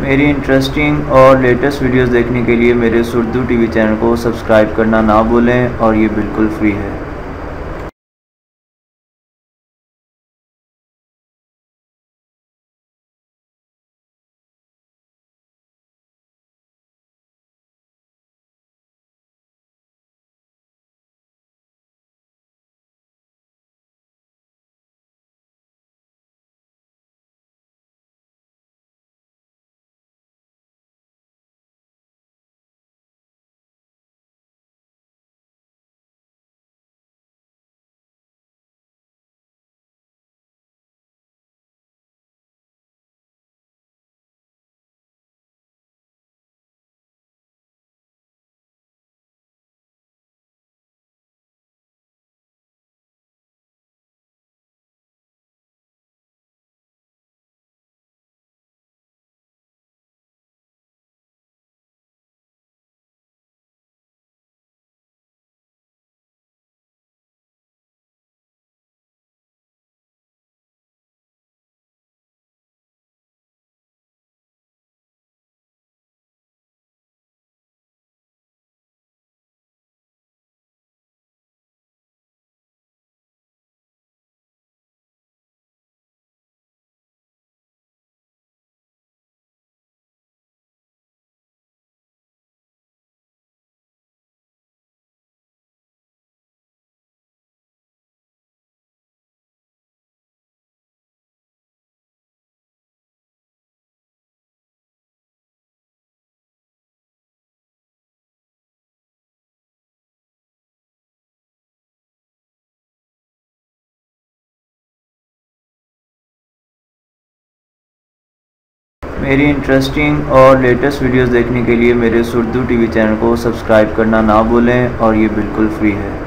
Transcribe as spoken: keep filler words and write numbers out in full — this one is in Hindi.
मेरी इंटरेस्टिंग और लेटेस्ट वीडियोस देखने के लिए मेरे उर्दू टीवी चैनल को सब्सक्राइब करना ना भूलें और ये बिल्कुल फ्री है। मेरी इंटरेस्टिंग और लेटेस्ट वीडियोस देखने के लिए मेरे उर्दू टीवी चैनल को सब्सक्राइब करना ना भूलें और ये बिल्कुल फ्री है।